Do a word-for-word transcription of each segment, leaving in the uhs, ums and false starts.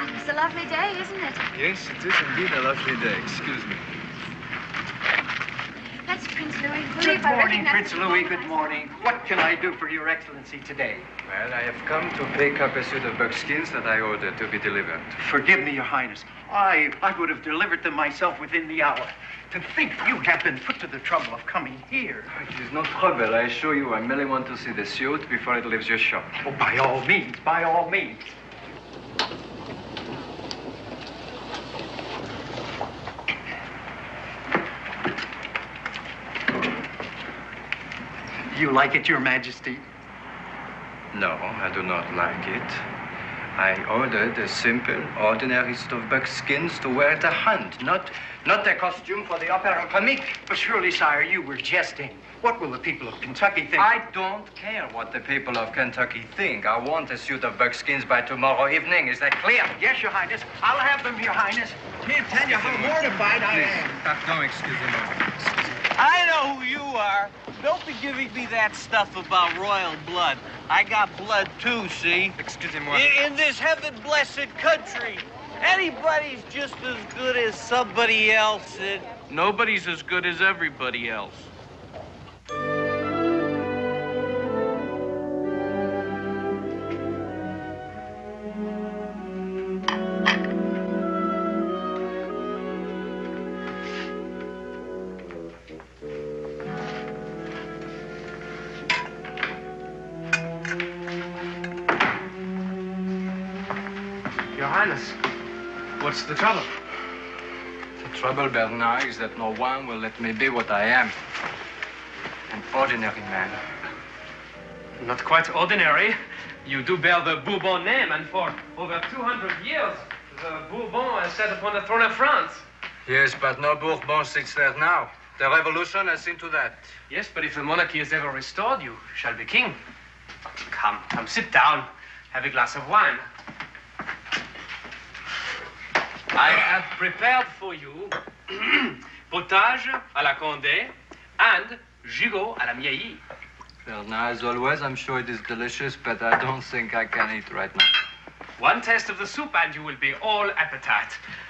Ah, it's a lovely day, isn't it? Yes, it is indeed a lovely day. Excuse me. That's Prince Louis. Good morning, Prince Louis. Good morning. What can I do for Your Excellency today? Well, I have come to pick up a suit of buckskins that I ordered to be delivered. Forgive me, Your Highness. I, I would have delivered them myself within the hour. To think you have been put to the trouble of coming here. It is no trouble, I assure you. I merely want to see the suit before it leaves your shop. Oh, by all means, by all means. You like it, Your Majesty? No, I do not like it. I ordered a simple, ordinary suit of buckskins to wear at a hunt, not, not a costume for the opera comique. But surely, sire, you were jesting. What will the people of Kentucky think? I don't care what the people of Kentucky think. I want a suit of buckskins by tomorrow evening. Is that clear? Yes, Your Highness. I'll have them, Your Highness. Can't tell you how mortified I am. Pardon, excusez-moi. I know who you are. Don't be giving me that stuff about royal blood. I got blood too, see? Excusez-moi. In, in this heaven-blessed country, anybody's just as good as somebody else, and nobody's as good as everybody else. What's the trouble? The trouble, Bernard, is that no one will let me be what I am. An ordinary man. Not quite ordinary. You do bear the Bourbon name, and for over two hundred years, the Bourbon has sat upon the throne of France. Yes, but no Bourbon sits there now. The revolution has seen to that. Yes, but if the monarchy is ever restored, you shall be king. Come, come, sit down. Have a glass of wine. I have prepared for you potage à la Condé and gigot à la Miaillie. Bernard, as always, I'm sure it is delicious, but I don't think I can eat right now. One taste of the soup and you will be all appetite.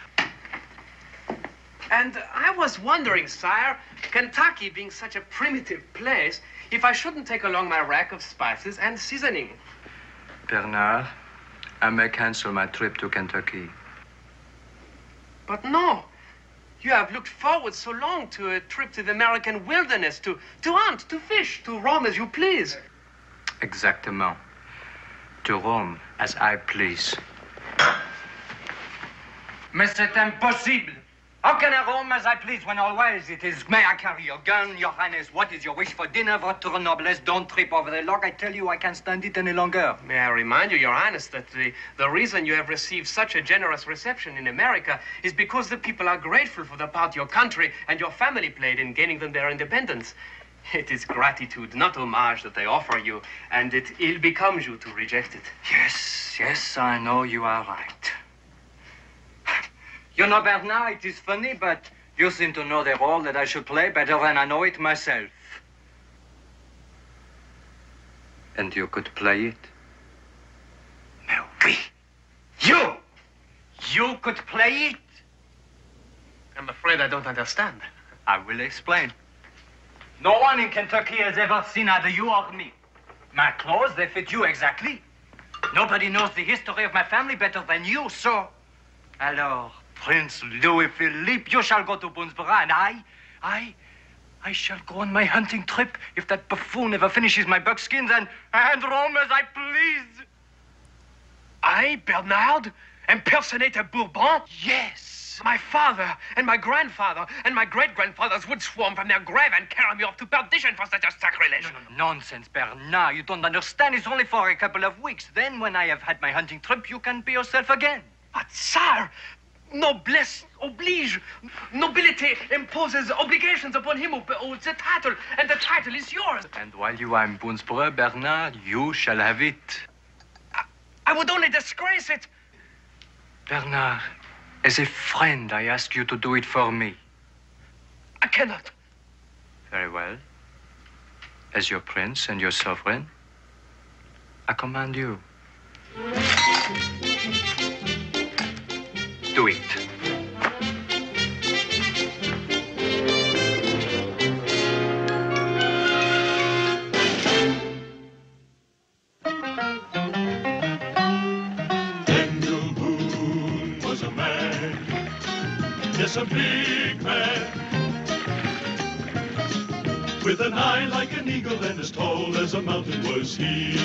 And I was wondering, sire, Kentucky being such a primitive place, if I shouldn't take along my rack of spices and seasoning. Bernard, I may cancel my trip to Kentucky. But no. You have looked forward so long to a trip to the American wilderness, to, to hunt, to fish, to roam as you please. Exactement. To roam as I please. Mais c'est impossible. How can I roam as I please when always it is, may I carry your gun, Your Highness? What is your wish for dinner, votre noblesse? Don't trip over the log. I tell you, I can't stand it any longer. May I remind you, Your Highness, that the, the reason you have received such a generous reception in America is because the people are grateful for the part your country and your family played in gaining them their independence. It is gratitude, not homage, that they offer you, and it ill becomes you to reject it. Yes, yes, I know you are right. You know, Bernard, it is funny, but you seem to know the role that I should play better than I know it myself. And you could play it? Mais oui. You! You could play it? I'm afraid I don't understand. I will explain. No one in Kentucky has ever seen either you or me. My clothes, they fit you exactly. Nobody knows the history of my family better than you, so... Alors... Prince Louis Philippe, you shall go to Boonesboro, and I, I, I shall go on my hunting trip if that buffoon ever finishes my buckskins and, and roam as I please. I, Bernard, impersonate a Bourbon? Yes. My father and my grandfather and my great-grandfathers would swarm from their grave and carry me off to perdition for such a sacrilege. No, no, no, nonsense, Bernard. You don't understand. It's only for a couple of weeks. Then, when I have had my hunting trip, you can be yourself again. But, sire... Noblesse oblige. Nobility imposes obligations upon him who holds the title, and the title is yours. And while you are in Boonesboro, Bernard, you shall have it. I, I would only disgrace it. Bernard, as a friend, I ask you to do it for me. I cannot. Very well. As your prince and your sovereign, I command you. do it. Daniel Boone was a man, yes, a big man, with an eye like an eagle and as tall as a mountain was he.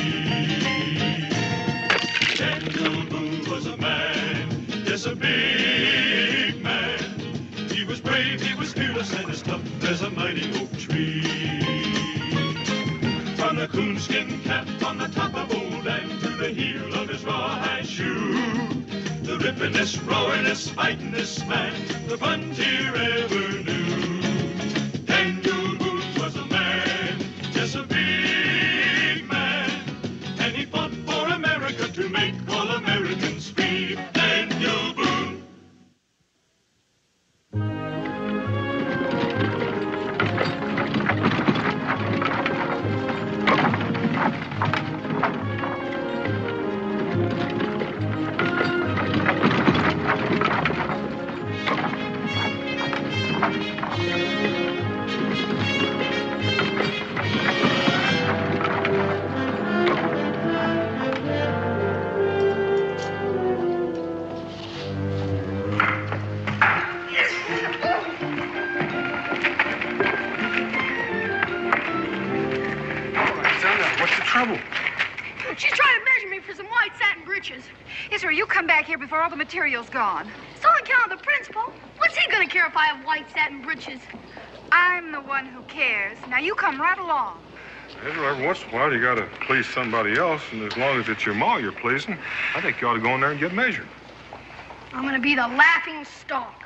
Daniel Boone was a man, yes, a big man. He was brave, he was fearless, and as tough as a mighty oak tree. From the coonskin cap on the top of old Dan to the heel of his rawhide shoe, the rippin'est, roaring'est, fighting'est man the frontier ever knew. Daniel Boone was a man, yes, a big man, and he fought for America to make all Americans free. Daniel Boone. She's trying to measure me for some white satin breeches. Yes, sir, you come back here before all the material's gone. It's on account of the principal. What's he gonna care if I have white satin breeches? I'm the one who cares. Now, you come right along. Every once in a while, you gotta please somebody else, and as long as it's your ma you're pleasing, I think you ought to go in there and get measured. I'm gonna be the laughing stock.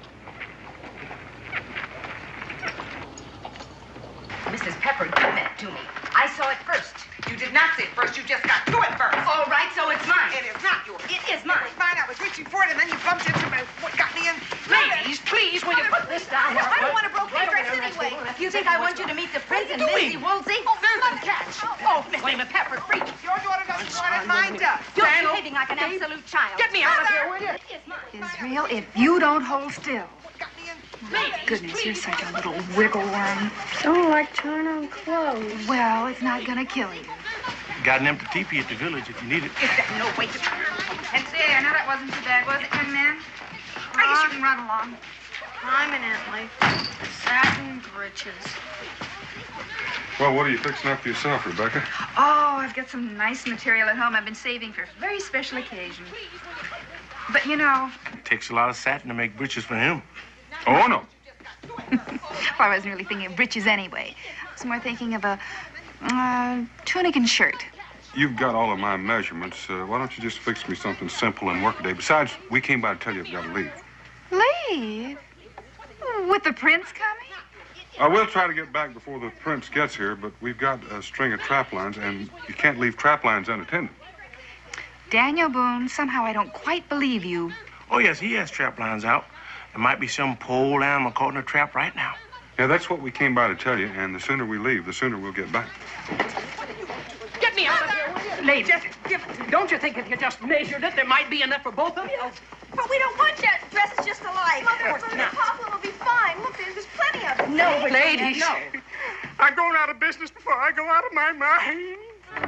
Missus Pepper, give that to me. I saw it first. You did not see it first. You just got to it first. All right, so it's mine. It is not yours. It is mine. It was mine. I was reaching for it, and then you bumped into me. What got me in? Ladies, please, will you put this down? I don't want a brocade dress anyway. You think I want you to meet the Prince and Missy Woolsey? Oh, Susan, catch. Oh, Mister Pepper, free. Your daughter doesn't want it. Mine does. You're behaving like an absolute child. Get me out of here, will you? It is mine. Israel, if you don't hold still. Got me in. My goodness, you're such a little wiggle worm. Don't like trying on clothes. Well, it's not gonna kill you. Got an empty teepee at the village if you need it. Is that no way to... And there, now that wasn't too bad, was it, young man? I guess you can run along. I'm an Antley. Satin breeches. Well, what are you fixing up for yourself, Rebecca? Oh, I've got some nice material at home I've been saving for a very special occasion. But, you know... It takes a lot of satin to make breeches for him. Oh, no. Well, I wasn't really thinking of breeches anyway. I was more thinking of a uh, tunic and shirt. You've got all of my measurements. Uh, why don't you just fix me something simple and work a day? Besides, we came by to tell you you've got to leave. Leave? With the prince coming? I will try to get back before the prince gets here, but we've got a string of trap lines, and you can't leave trap lines unattended. Daniel Boone, somehow I don't quite believe you. Oh, yes, he has trap lines out. There might be some poor animal caught in a trap right now. Yeah, that's what we came by to tell you, and the sooner we leave, the sooner we'll get back. Get me out of here, will you? Lady, don't you think if you just measured it, there might be enough for both of you? But we don't want that dresses just alike. Mother, Mother, Papa will be fine. Look, there's, there's plenty of them. No, ladies. No. I'm going out of business before I go out of my mind.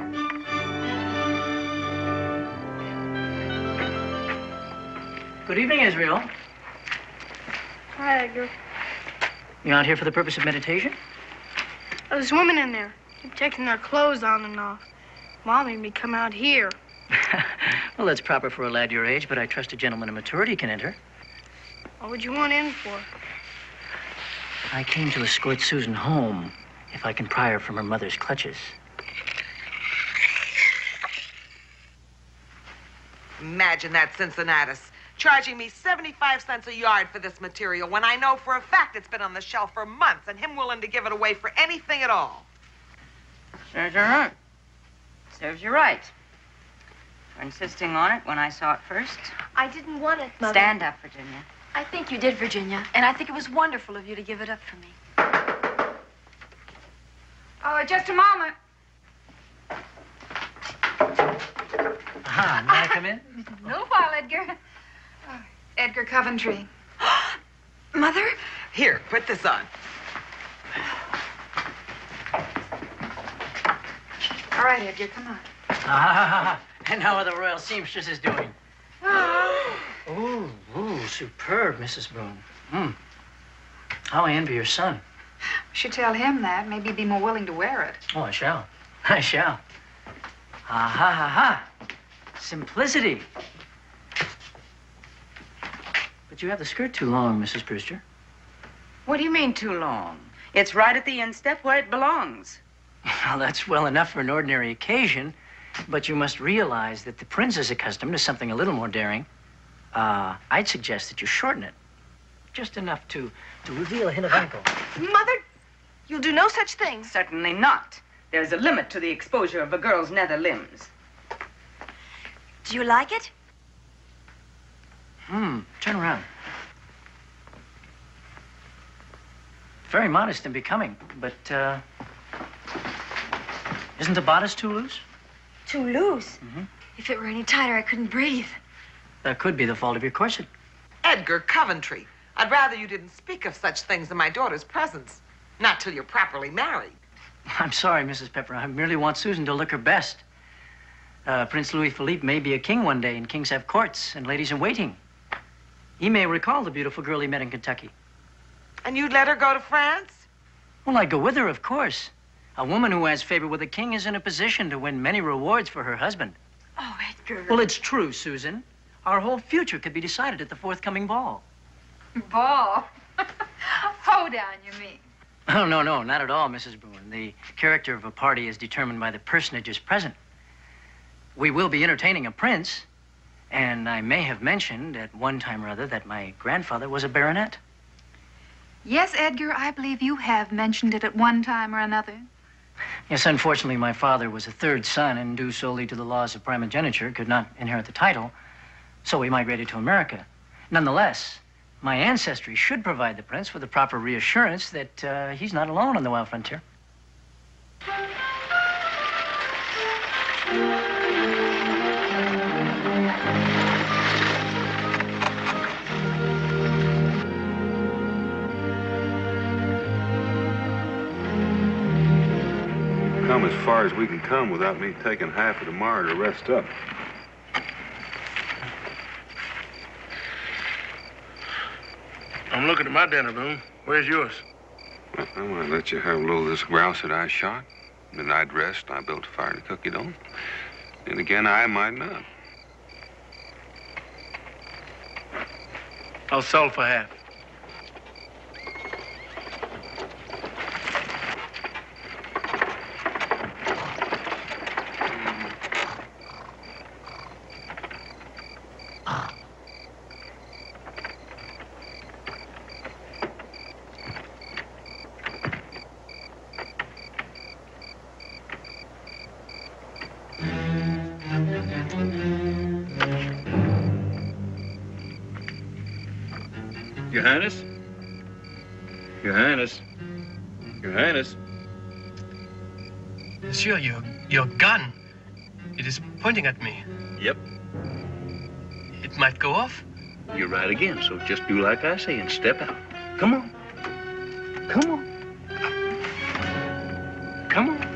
Good evening, Israel. Hi, Edgar. You out here for the purpose of meditation? Oh, there's women in there. They're taking their clothes on and off. Mom made me come out here. Well, that's proper for a lad your age, but I trust a gentleman of maturity can enter. What would you want in for? I came to escort Susan home, if I can pry her from her mother's clutches. Imagine that, Cincinnatus. Charging me seventy-five cents a yard for this material when I know for a fact it's been on the shelf for months and him willing to give it away for anything at all. Serves you right. Serves you right. For insisting on it when I saw it first. I didn't want it, Mother. Stand up, Virginia. I think you did, Virginia. And I think it was wonderful of you to give it up for me. Oh, just a moment. Ah, may I come in? No while, Edgar. Uh, Edgar Coventry. Mother? Here, put this on. All right, Edgar, come on. Ah, and how are the royal seamstresses doing? Ooh, ooh, superb, Missus Boone. Mm. How I envy your son. We should tell him that. Maybe he'd be more willing to wear it. Oh, I shall. I shall. Ha ha ha ha. Simplicity. But you have the skirt too long, Missus Brewster. What do you mean, too long? It's right at the instep where it belongs. Well, that's well enough for an ordinary occasion, but you must realize that the prince is accustomed to something a little more daring. Uh, I'd suggest that you shorten it. Just enough to, to reveal a hint of ankle. Mother, you'll do no such thing. Certainly not. There's a limit to the exposure of a girl's nether limbs. Do you like it? Hmm, turn around. Very modest and becoming, but, uh, isn't the bodice too loose? Too loose? Mm-hmm. If it were any tighter, I couldn't breathe. That could be the fault of your corset. Edgar Coventry, I'd rather you didn't speak of such things in my daughter's presence. Not till you're properly married. I'm sorry, Missus Pepper. I merely want Susan to look her best. Uh, Prince Louis Philippe may be a king one day, and kings have courts and ladies in waiting. He may recall the beautiful girl he met in Kentucky. And you'd let her go to France? Well, I'd go with her, of course. A woman who has favor with a king is in a position to win many rewards for her husband. Oh, Edgar. Well, it's true, Susan. Our whole future could be decided at the forthcoming ball. Ball? Hoedown, you mean? Oh, no, no, not at all, Missus Boone. The character of a party is determined by the personages present. We will be entertaining a prince, and I may have mentioned at one time or other that my grandfather was a baronet. Yes, Edgar, I believe you have mentioned it at one time or another. Yes, unfortunately, my father was a third son, and due solely to the laws of primogeniture, could not inherit the title, so we migrated to America. Nonetheless, my ancestry should provide the prince with a proper reassurance that uh, he's not alone on the wild frontier. Come as far as we can come without me taking half of tomorrow to rest up. I'm looking at my dinner, Boone. Where's yours? Well, I want to let you have a little of this grouse that I shot. Then I'd rest. I built a fire to cook it on. And again, I might not. I'll sell for half. Your Highness? Your Highness? Your Highness? Monsieur, your, your gun. It is pointing at me. Yep. It might go off. You're right again, so just do like I say and step out. Come on. Come on. Come on.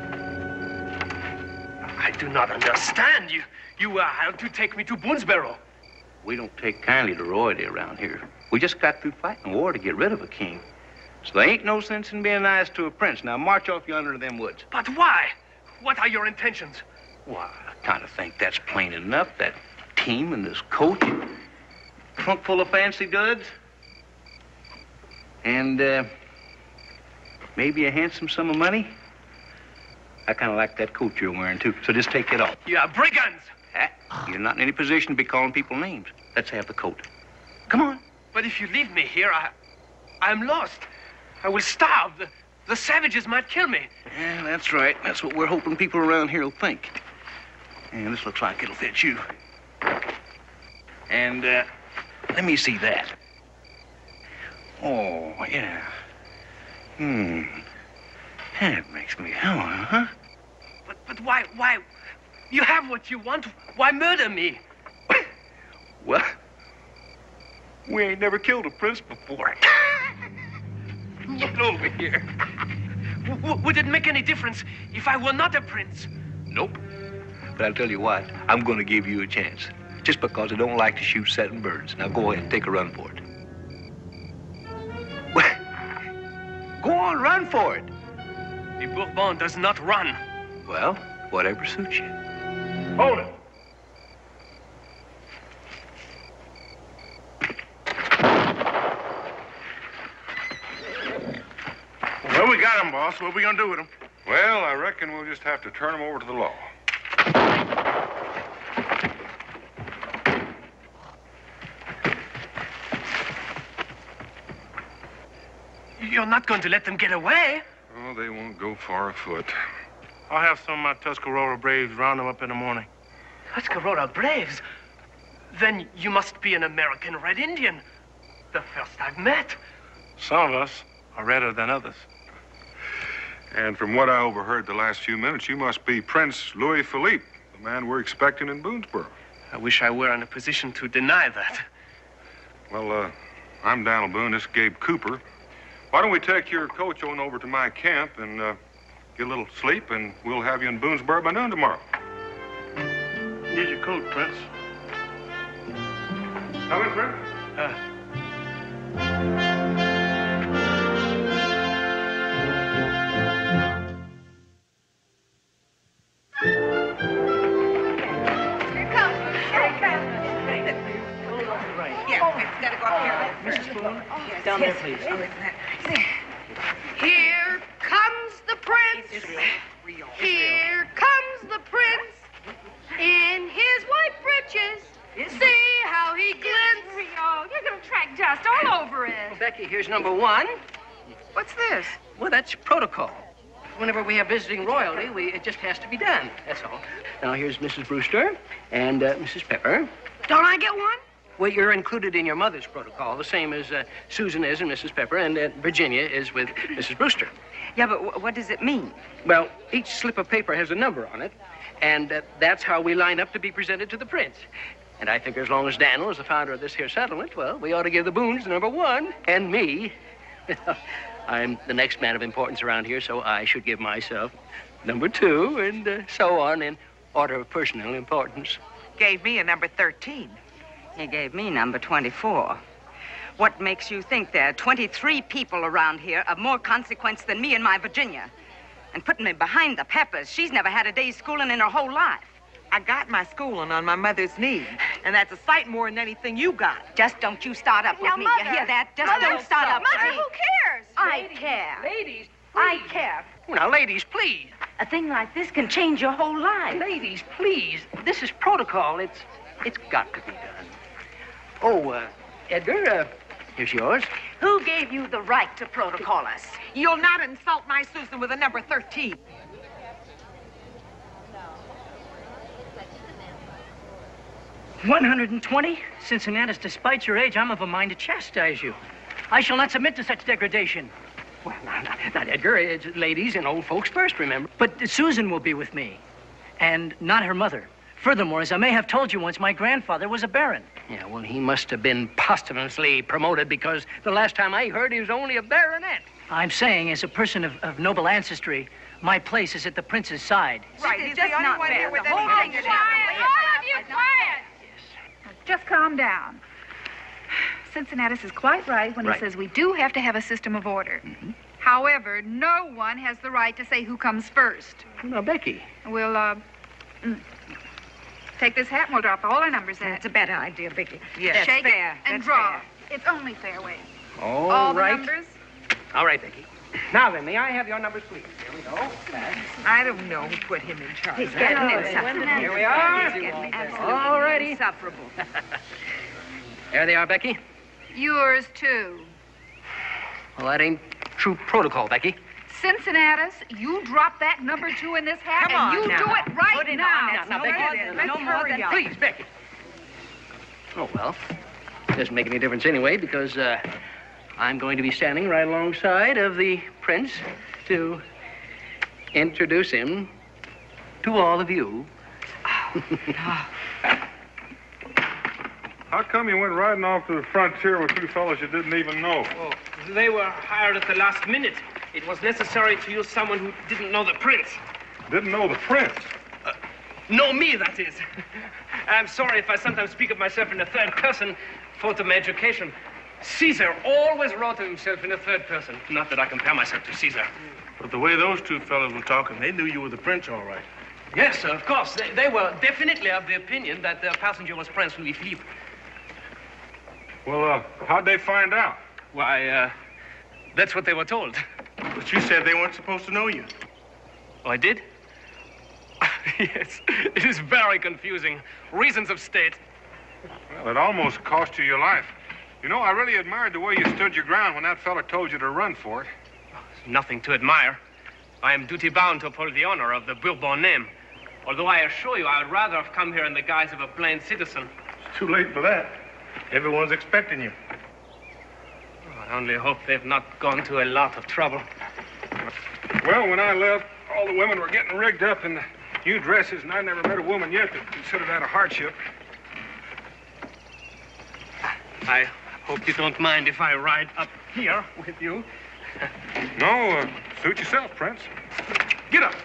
I do not understand. You, you uh, have to take me to Boonesboro. We don't take kindly to royalty around here. We just got through fighting a war to get rid of a king. So there ain't no sense in being nice to a prince. Now march off yonder to them woods. But why? What are your intentions? Why, I kind of think that's plain enough. That team and this coach, trunk full of fancy goods, and uh, maybe a handsome sum of money. I kind of like that coat you're wearing, too, so just take it off. You are brigands! Ah, you're not in any position to be calling people names. Let's have the coat. Come on. But if you leave me here, I, I'm lost. I will starve. The, the savages might kill me. Yeah, that's right. That's what we're hoping people around here will think. And this looks like it'll fit you. And, uh, let me see that. Oh, yeah. Hmm. That makes me hell, huh? But, but why, why? You have what you want. Why murder me? Well, We ain't never killed a prince before. Get over here. W would it make any difference if I were not a prince? Nope. But I'll tell you what, I'm going to give you a chance. Just because I don't like to shoot setting birds. Now go ahead and take a run for it. Go on, run for it. The Bourbon does not run. Well, whatever suits you. Hold it. Well, we got him, boss. What are we gonna do with him? Well, I reckon we'll just have to turn him over to the law. You're not going to let them get away? Oh, they won't go far afoot. I'll have some of my Tuscarora Braves round them up in the morning. Tuscarora Braves? Then you must be an American Red Indian. The first I've met. Some of us are redder than others. And from what I overheard the last few minutes, you must be Prince Louis Philippe, the man we're expecting in Boonesboro. I wish I were in a position to deny that. Well, uh, I'm Donald Boone. This is Gabe Cooper. Why don't we take your coach on over to my camp and uh, get a little sleep, and we'll have you in Boonesboro by noon tomorrow. Here's your coat, Prince. Come in, Prince. Uh, Missus Boone, down there, please. Here comes the prince. Here comes the prince in his white breeches. See how he glints. Rio, you're going to track dust all over it. Well, Becky, here's number one. What's this? Well, that's protocol. Whenever we have visiting royalty, we, it just has to be done. That's all. Now, here's Missus Brewster and uh, Missus Pepper. Don't I get one? Well, you're included in your mother's protocol, the same as uh, Susan is and Missus Pepper, and uh, Virginia is with Missus Brewster. Yeah, but w what does it mean? Well, each slip of paper has a number on it, and uh, that's how we line up to be presented to the prince. And I think as long as Daniel is the founder of this here settlement, well, we ought to give the Boones number one, and me. I'm the next man of importance around here, so I should give myself number two, and uh, so on in order of personal importance. Gave me a number thirteen. He gave me number twenty-four. What makes you think there are twenty-three people around here of more consequence than me and my Virginia? And putting me behind the Peppers, she's never had a day's schooling in her whole life. I got my schooling on my mother's knee, and that's a sight more than anything you got. Just don't you start up with Now, me. Mother, You hear that? Just Mother, don't start up Mother, with me. who cares? I Ladies, care. Ladies, I care. Now, ladies, please. A thing like this can change your whole life. Ladies, please. This is protocol. It's, it's got to be done. Oh, uh, Edgar, uh, here's yours. Who gave you the right to protocol us? You'll not insult my Susan with a number thirteen. one hundred twenty? Cincinnatus, despite your age, I'm of a mind to chastise you. I shall not submit to such degradation. Well, not, not, not Edgar. It's ladies and old folks first, remember. But Susan will be with me, and not her mother. Furthermore, as I may have told you once, my grandfather was a baron. Yeah, well, he must have been posthumously promoted because the last time I heard he was only a baronet. I'm saying, as a person of, of noble ancestry, my place is at the prince's side. Right, he's the only one here with any All of you quiet. All of you quiet. Just calm down. Cincinnatus is quite right when Right. he says we do have to have a system of order. Mm-hmm. However, no one has the right to say who comes first. Now, Becky. We'll, uh, mm, take this hat and we'll drop all our numbers in it. That's a better idea, Vicky. Yes. Shake fair. it and That's draw. fair. It's only fair way. All, all right. the numbers. All right, Becky. Now then, may I have your numbers, please? Here we go. I don't know who put him in charge. He's getting Oh, insufferable. here we are. He's getting absolutely All righty. insufferable. There they are, Becky. Yours, too. Well, that ain't true protocol, Becky. Cincinnatus, you drop that number two in this hat, Come and on you now. do it right Put it now. on. That's Now, no Becky, more it is. than, Let's no more hurry than up. Please, Becky. Oh, well, doesn't make any difference anyway because uh, I'm going to be standing right alongside of the prince to introduce him to all of you. How come come you went riding off to the frontier with two fellows you didn't even know? Oh, they were hired at the last minute. It was necessary to use someone who didn't know the prince. Didn't know the prince? Uh, know me, that is. I'm sorry if I sometimes speak of myself in the third person, fault of my education. Caesar always wrote of himself in the third person. Not that I compare myself to Caesar. But the way those two fellows were talking, they knew you were the prince, all right. Yes, sir, of course. They, they were definitely of the opinion that their passenger was Prince Louis Philippe. Well, uh, how'd they find out? Why, uh, that's what they were told. But you said they weren't supposed to know you. Oh, I did? Yes, it is very confusing. Reasons of state. Well, it almost cost you your life. You know, I really admired the way you stood your ground when that fella told you to run for it. Nothing to admire. I am duty-bound to uphold the honor of the Bourbon name. Although I assure you, I would rather have come here in the guise of a plain citizen. It's too late for that. Everyone's expecting you. I only hope they've not gone to a lot of trouble. Well, when I left, all the women were getting rigged up in the new dresses, and I never met a woman yet that considered that a hardship. I hope you don't mind if I ride up here with you. No, uh, suit yourself, Prince. Get up.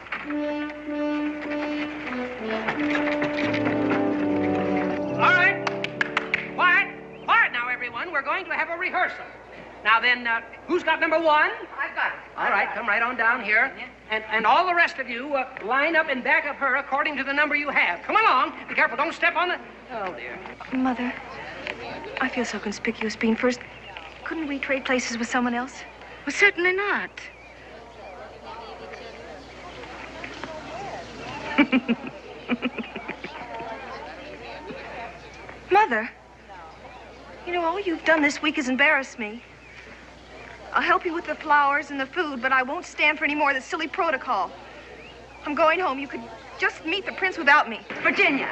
All right. Quiet. Quiet now, everyone. We're going to have a rehearsal. Now then, uh, who's got number one? I've got it. All right, come right on down here. And, and all the rest of you, uh, line up in back of her according to the number you have. Come along. Be careful. Don't step on the... Oh, dear. Mother, I feel so conspicuous being first. Couldn't we trade places with someone else? Well, certainly not. Mother, you know, all you've done this week is embarrass me. I'll help you with the flowers and the food, but I won't stand for any more of this silly protocol. I'm going home. You could just meet the prince without me. Virginia.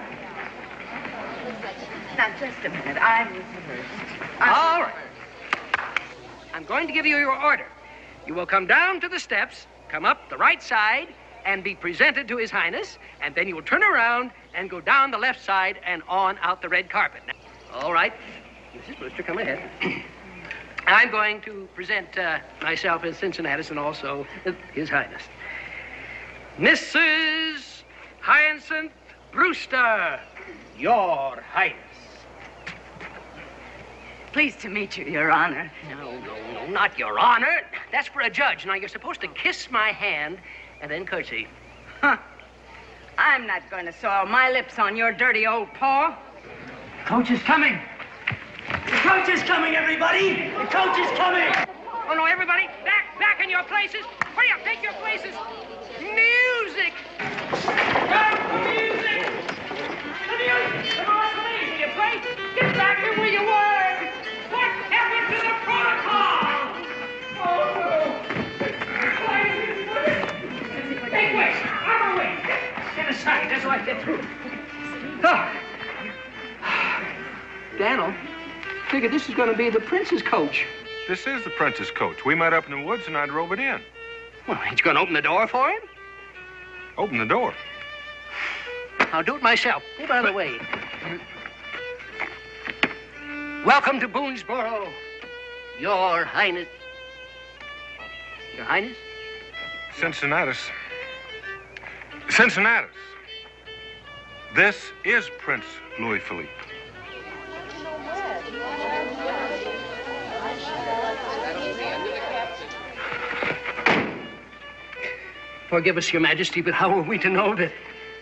Now, just a minute. I'm rehearsed. All right. I'm going to give you your order. You will come down to the steps, come up the right side, and be presented to His Highness, and then you will turn around and go down the left side and on out the red carpet. Now, all right. Missus Brewster, come ahead. I'm going to present uh, myself as Cincinnatus and also uh, His Highness. Missus Hyacinth Brewster, Your Highness. Pleased to meet you, Your Honor. No, no, no, not Your Honor. That's for a judge. Now, you're supposed to kiss my hand and then curtsy. Huh. I'm not going to soil my lips on your dirty old paw. Coach is coming. The coach is coming, everybody. The coach is coming. Oh, no, everybody, back, back in your places. Hurry up, take your places. Music. Back to music. The music. Come on, please. You play. Get back here where you were. What happened to the protocol? Oh, no. Make way. Out of the way. Get aside. That's why I get through. Oh. Daniel, figure this is going to be the prince's coach. This is the prince's coach. We met up in the woods and I drove it in. Well, ain't you going to open the door for him? Open the door? I'll do it myself. Oh, by the way. Welcome to Boonesboro, Your Highness. Your Highness? Cincinnatus. Cincinnatus. This is Prince Louis Philippe. Forgive us, Your Majesty, but how are we to know that?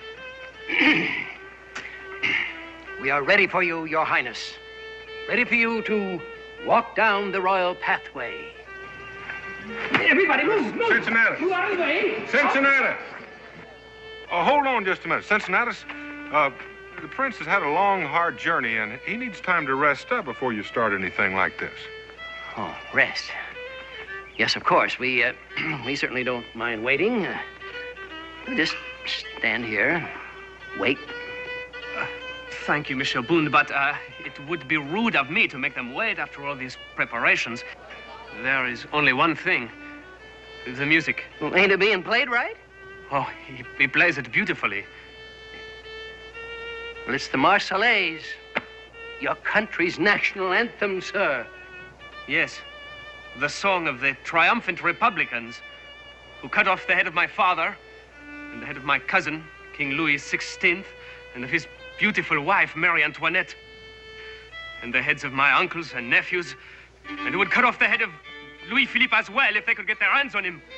We are ready for you, Your Highness. Ready for you to walk down the royal pathway. Everybody, move, move. Cincinnatus. Move out of the way. Cincinnatus. Oh, hold on just a minute. Cincinnatus, uh, the prince has had a long, hard journey, and he needs time to rest up before you start anything like this. Oh, rest. Yes, of course. We, uh, we certainly don't mind waiting. Uh, we'll just stand here, wait. Uh, thank you, Monsieur Boone, but uh, it would be rude of me to make them wait after all these preparations. There is only one thing. The music. Well, ain't it being played right? Oh, he, he plays it beautifully. Well, it's the Marseillaise. your country's national anthem, sir. Yes, the song of the triumphant Republicans who cut off the head of my father and the head of my cousin, King Louis the sixteenth, and of his beautiful wife, Marie Antoinette, and the heads of my uncles and nephews, and who would cut off the head of Louis Philippe as well if they could get their hands on him.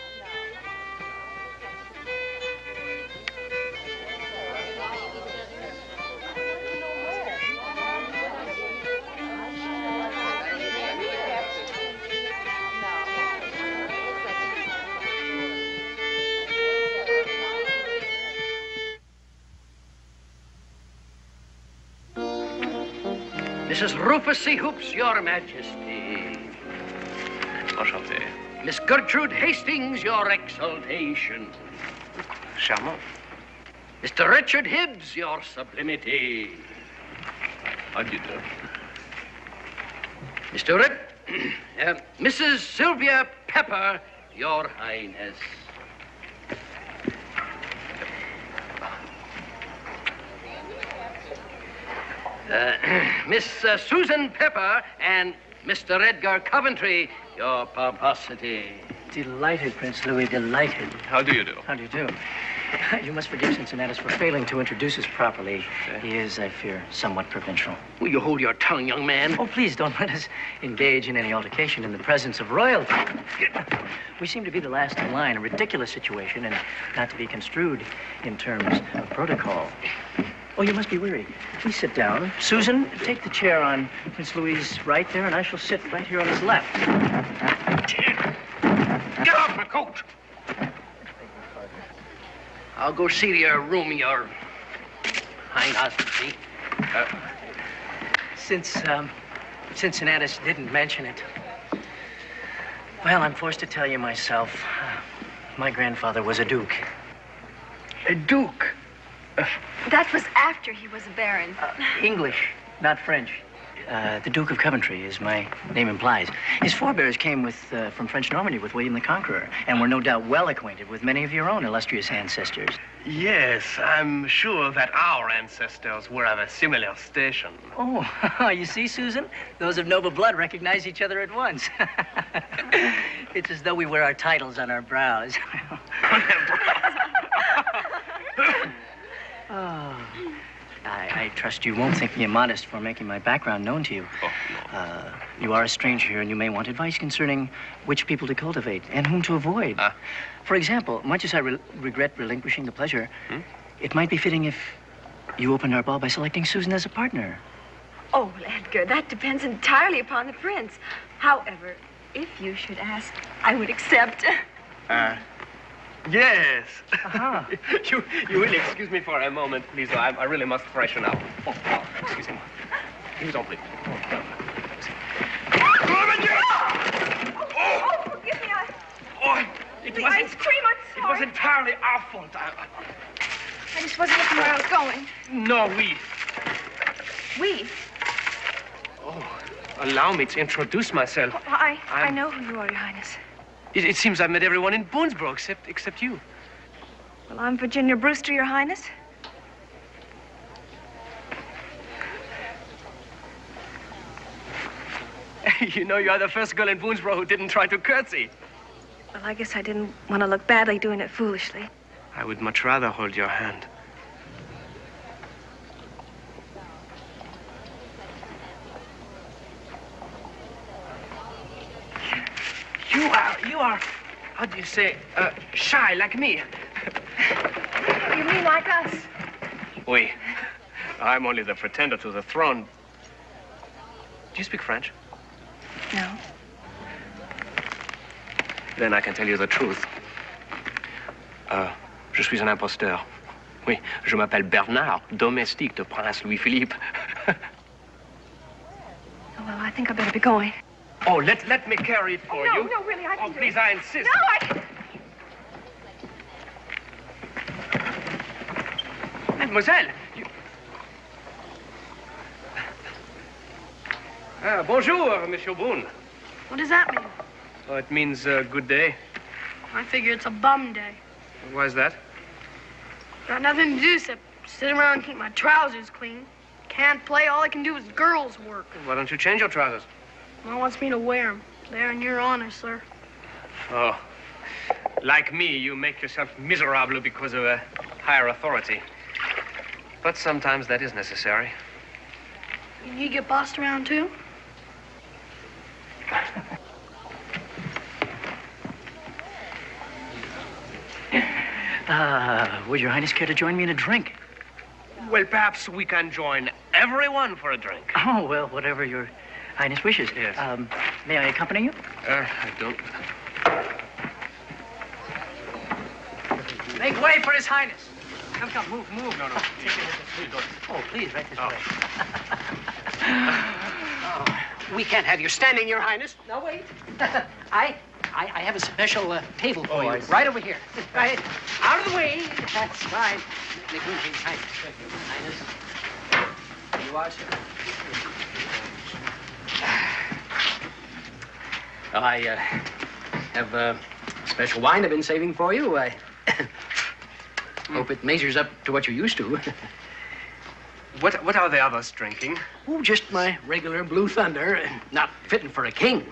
Missus Rufus C. Hoops, Your Majesty. Enchanté. Miss Gertrude Hastings, Your Exaltation. Charmant. Mister Richard Hibbs, Your Sublimity. How do you do? Mister Rip, uh, Missus Sylvia Pepper, Your Highness. Uh, Miss uh, Susan Pepper and Mister Edgar Coventry, Your Pomposity. Delighted, Prince Louis, delighted. How do you do? How do you do? You must forgive Cincinnatus for failing to introduce us properly. He is, I fear, somewhat provincial. Will you hold your tongue, young man? Oh, please don't let us engage in any altercation in the presence of royalty. We seem to be the last in line, a ridiculous situation, and not to be construed in terms of protocol. Oh, you must be weary. Please sit down. Susan, take the chair on Prince Louis' right there, and I shall sit right here on his left. Get off my coat! I'll go see to your room, Your Highness. Uh, since um, Cincinnatus didn't mention it, well, I'm forced to tell you myself. Uh, my grandfather was a duke. A duke? That was after he was a baron. Uh, English, not French. Uh, the Duke of Coventry, as my name implies. His forebears came with, uh, from French Normandy with William the Conqueror, and were no doubt well acquainted with many of your own illustrious ancestors. Yes, I'm sure that our ancestors were of a similar station. Oh, you see, Susan? Those of noble blood recognize each other at once. It's as though we wear our titles on our brows. Oh, I, I trust you won't think me immodest for making my background known to you. Oh, no. Uh, you are a stranger here, and you may want advice concerning which people to cultivate and whom to avoid. Uh. For example, much as I re regret relinquishing the pleasure, hmm? it might be fitting if you opened our ball by selecting Susan as a partner. Oh, well, Edgar, that depends entirely upon the prince. However, if you should ask, I would accept. Uh. Yes. Uh-huh. you, you will excuse me for a moment, please. I, I really must freshen up. Oh, oh, excuse me. Please don't please. Oh, oh, forgive me. I... Oh, it the was ice cream, I'm It sorry. was entirely our fault. I, I just wasn't looking where I was going. no, we. We? Oh, allow me to introduce myself. Oh, I, I I'm- know who you are, Your Highness. It, it seems I've met everyone in Boonesboro except except you. Well, I'm Virginia Brewster, Your Highness. You know, you're the first girl in Boonesboro who didn't try to curtsy. Well, I guess I didn't want to look badly doing it foolishly. I would much rather hold your hand. You are, you are, how do you say, uh, shy like me. You mean like us? Oui. I'm only the pretender to the throne. Do you speak French? No. Then I can tell you the truth. Uh, je suis un imposteur. Oui, je m'appelle Bernard, domestique de Prince Louis-Philippe. Oh, well, I think I better be going. Oh, let, let me carry it for oh, no, you. No, really, I can Oh, do please, it. I insist. No, I... Mademoiselle, you... Ah, bonjour, Monsieur Boone. What does that mean? Oh, it means uh, good day. I figure it's a bum day. Why is that? Got nothing to do except sit around and keep my trousers clean. Can't play. All I can do is girls' work. Why don't you change your trousers? Mom wants me to wear them. They're in your honor, sir. Oh, like me, you make yourself miserable because of a higher authority. But sometimes that is necessary. You get bossed around, too? Uh, would Your Highness care to join me in a drink? Well, perhaps we can join everyone for a drink. Oh, well, whatever Your Highness wishes. Yes. Um, may I accompany you? Uh, I don't... Make way for His Highness. Come, come, move, move. No, no. Oh, please, right this Oh. way. We can't have you standing, Your Highness. No, wait. I, I, I have a special uh, table for Oh, you, I see. right over here. Right, out of the way. That's fine. Make room for His Highness. Highness. You are, sir. Well, I uh, have uh, a special wine I've been saving for you. I hope it measures up to what you're used to. What, what are the others drinking? Oh, just my regular Blue Thunder. Not fitting for a king.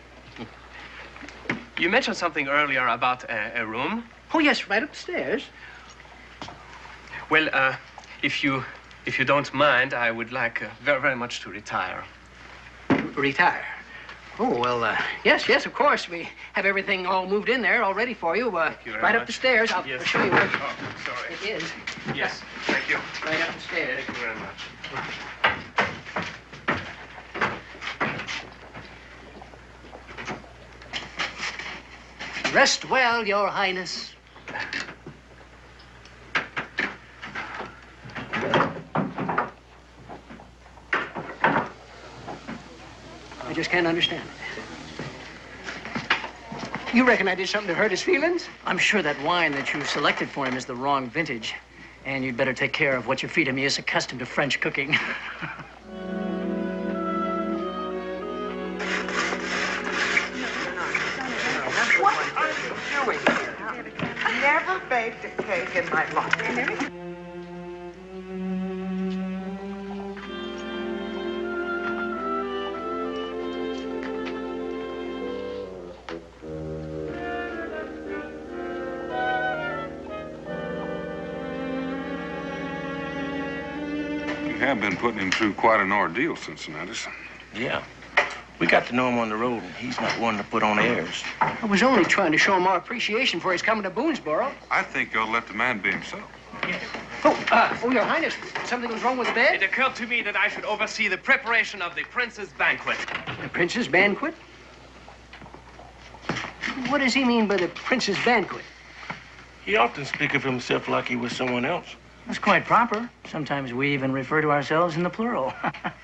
You mentioned something earlier about a, a room. Oh, yes, right upstairs. Well, uh, if you if you don't mind, I would like uh, very, very much to retire. Retire? Oh, well, uh, yes, yes, of course. We have everything all moved in there all ready for you. Uh, you very right much. up the stairs. I'll, Yes. I'll show you where Oh, sorry. it is. Yes, thank you. Right up the stairs. Thank you very much. Rest well, Your Highness. I just can't understand it. You reckon I did something to hurt his feelings? I'm sure that wine that you selected for him is the wrong vintage. And you'd better take care of what you feed him. He is accustomed to French cooking. What are you doing here? I never baked a cake in my life. You have been putting him through quite an ordeal, Cincinnatus. Yeah. We got to know him on the road, and he's not one to put on airs. I was only trying to show him our appreciation for his coming to Boonesboro. I think you'll let the man be himself. Oh, uh, oh, Your Highness, something was wrong with the bed? It occurred to me that I should oversee the preparation of the prince's banquet. The prince's banquet? What does he mean by the prince's banquet? He often speaks of himself like he was someone else. That's quite proper. Sometimes we even refer to ourselves in the plural.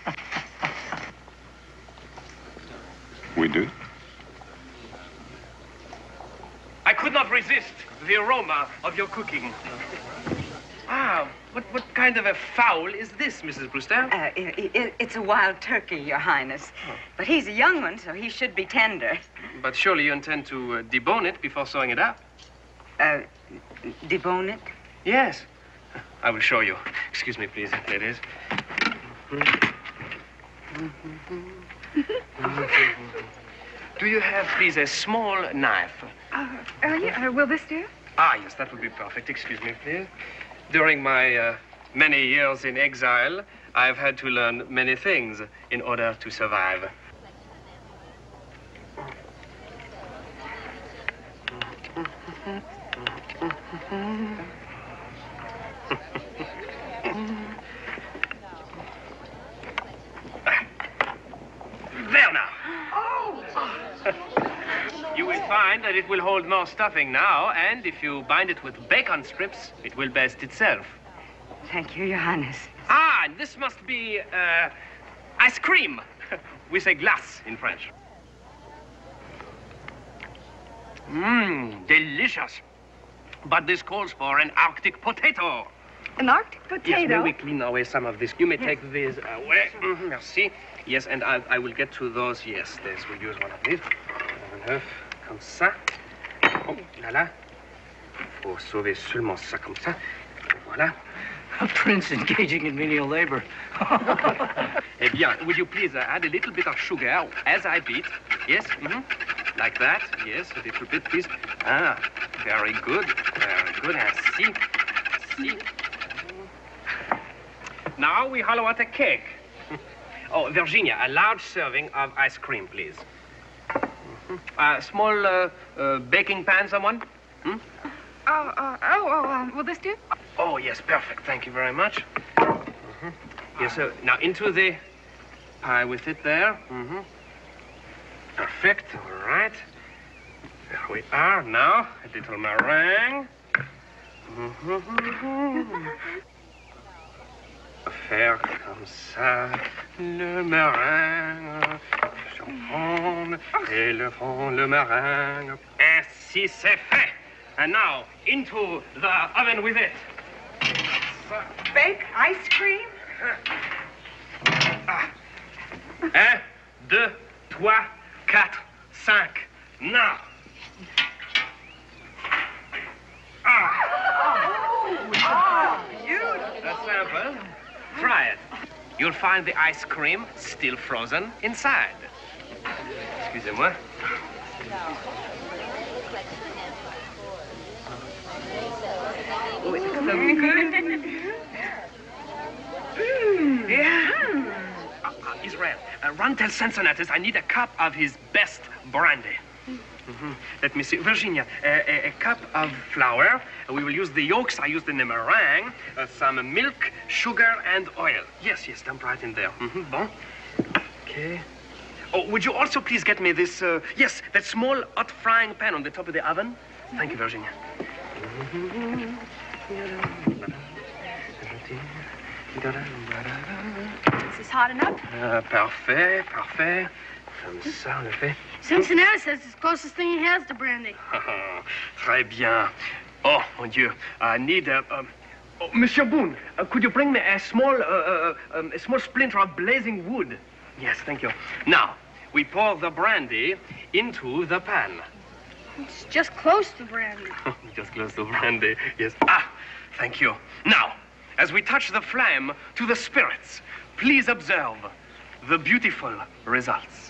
We do? I could not resist the aroma of your cooking. Ah, what, what kind of a fowl is this, Missus Brewster? Uh, i i it's a wild turkey, Your Highness. But he's a young one, so he should be tender. But surely you intend to uh, debone it before sewing it up? Uh, debone it? Yes. I will show you. Excuse me, please, ladies. Do you have, please, a small knife? Uh, uh, yeah, uh, will this do? Ah, yes, that would be perfect. Excuse me, please. During my uh, many years in exile, I've had to learn many things in order to survive. There now. You will find that it will hold more stuffing now, and if you bind it with bacon strips, it will best itself. Thank you, Your Highness. Ah, and this must be uh, ice cream. We say glace in French. Mmm, delicious. But this calls for an Arctic potato. An Arctic potato? Yes, may we clean away some of this? You may take this away. Mm, merci. Yes, and I, I will get to those. Yes, this. We'll use one of these. Comme ça. Oh, là, là. Faut sauver seulement ça comme ça. Voilà. A prince engaging in menial labor. Eh bien, will you please uh, add a little bit of sugar as I beat? Yes, mm-hmm. Like that. Yes, a little bit, please. Ah, very good. Very good. Ainsi. Ainsi. Now we hollow out a cake. Oh, Virginia, a large serving of ice cream, please. Mm-hmm. uh, small uh, uh, baking pan, someone? Hmm? Oh, uh, oh, oh, uh, will this do? Oh, yes, perfect. Thank you very much. Mm-hmm. Yes, sir. Now into the pie with it there. Mm-hmm. Perfect. All right. There we are. Now, a little meringue. Mm-hmm. Faire comme ça, le meringue. Champon et le fond, le meringue. Ainsi c'est fait. And now, into the oven with it. Bake ice cream? Ah. Un, deux, trois, quatre, cinq. Now. Ah. Oh, beautiful. That's simple. Try it. You'll find the ice cream still frozen inside. Excusez-moi. Oh, it's so good. Mm. Yeah. Uh, uh, Israel, uh, run tell Cincinnatus I need a cup of his best brandy. Mm-hmm. Let me see. Virginia, uh, a, a cup of flour. Uh, we will use the yolks I used in the meringue, uh, some milk, sugar, and oil. Yes, yes, dump right in there. Mm-hmm. Bon. Okay. Oh, would you also please get me this, uh, yes, that small hot frying pan on the top of the oven? Thank you, Virginia. Is this hot enough? Uh, parfait, parfait. Comme ça, on le fait. Cincinnati says it's the closest thing he has to brandy. Très bien. Oh, mon Dieu. I need a... Um, oh, Monsieur Boone, uh, could you bring me a small, uh, uh, um, a small splinter of blazing wood? Yes, thank you. Now, we pour the brandy into the pan. It's just close to brandy. Just close to brandy, yes. Ah, thank you. Now, as we touch the flame to the spirits, please observe the beautiful results.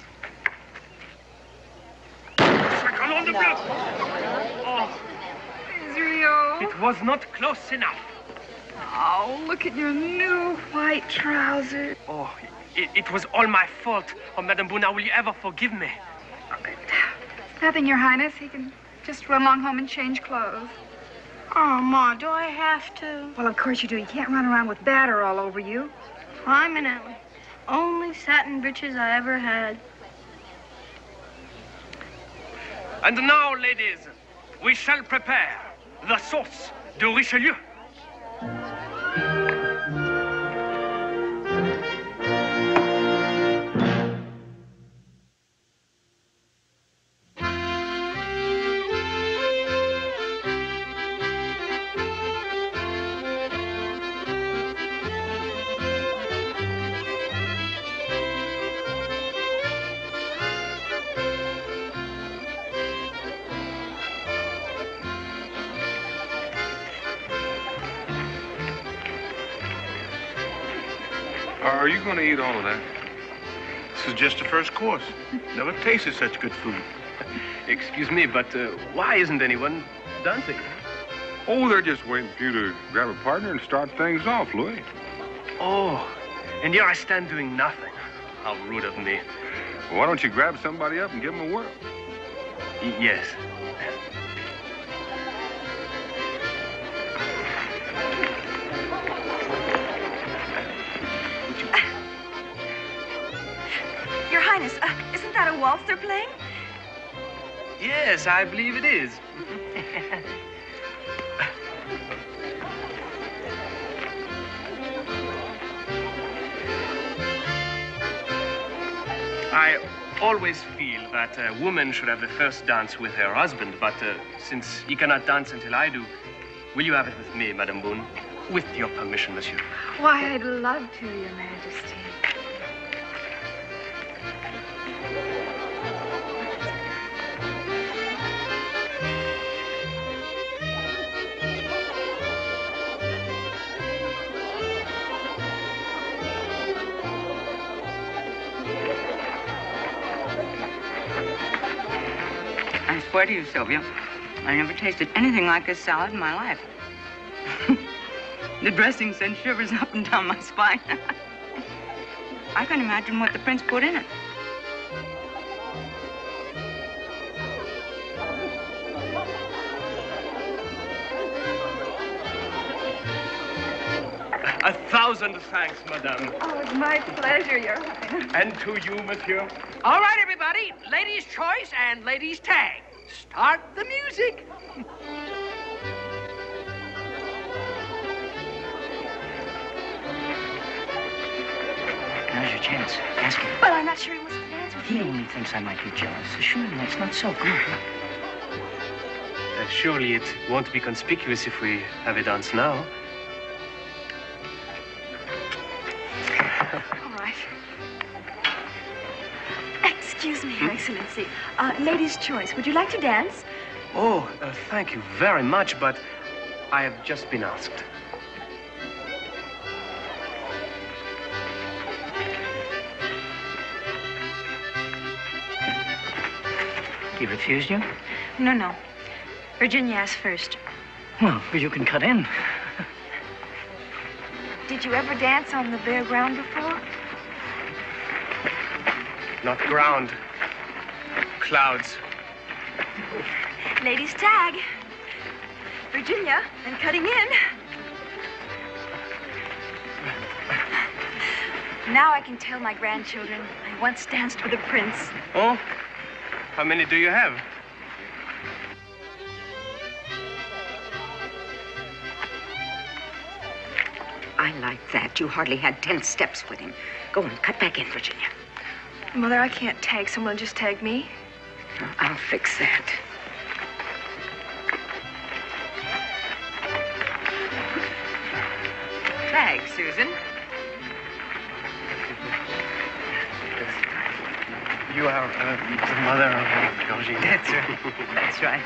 No. Oh, Israel. it was not close enough. Oh, look at your new white trousers. Oh, it, it was all my fault. Oh, Madame Boone, now will you ever forgive me? Nothing, Your Highness. He can just run along home and change clothes. Oh, Ma, do I have to? Well, of course you do. You can't run around with batter all over you. I'm an Ellie. Only satin breeches I ever had. And now, ladies, we shall prepare the sauce de Richelieu. Are you going to eat all of that? This is just the first course. Never tasted such good food. Excuse me, but uh, why isn't anyone dancing? Oh, they're just waiting for you to grab a partner and start things off, Louis. Oh, and here I stand doing nothing. How rude of me. Well, why don't you grab somebody up and give them a whirl? Y- yes. Your Highness, uh, isn't that a waltz they're playing? Yes, I believe it is. I always feel that a woman should have the first dance with her husband, but uh, since he cannot dance until I do, will you have it with me, Madame Boone? With your permission, monsieur. Why, I'd love to, Your Majesty. swear to you, Sylvia, I never tasted anything like this salad in my life. The dressing sent shivers up and down my spine. I can't imagine what the prince put in it. A thousand thanks, madame. Oh, it's my pleasure, Your Highness. And to you, monsieur. All right, everybody. Ladies' choice and ladies' tag. Start the music. Now's your chance. Ask him. But I'm not sure he wants to dance with He me. only thinks I might be jealous. Surely that's not so good. Uh, surely it won't be conspicuous if we have a dance now. All right. Excuse me, Your Excellency. Uh, ladies' choice. Would you like to dance? Oh, uh, thank you very much, but I have just been asked. He refused you? No, no. Virginia asked first. Well, you can cut in. Did you ever dance on the bare ground before? Not ground. Clouds. Ladies' tag. Virginia, and cutting in. Now I can tell my grandchildren I once danced with a prince. Oh? How many do you have? I like that. You hardly had ten steps with him. Go on, cut back in, Virginia. Mother, I can't tag someone, just tag me. I'll fix that. Tag, Susan. You are uh, the mother of Virginia. That's right. That's right.